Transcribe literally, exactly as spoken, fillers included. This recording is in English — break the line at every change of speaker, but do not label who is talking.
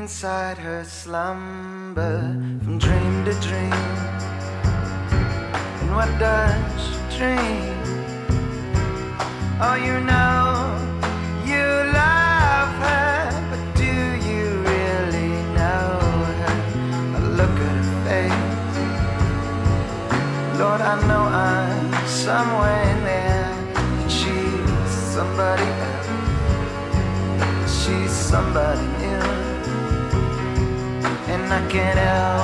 inside her slumber from dream to dream. And what does she dream? Oh, you know you love her, but do you really know her? I look at her face, Lord, I know I'm somewhere in there, and she's somebody else, she's somebody new, and I can't help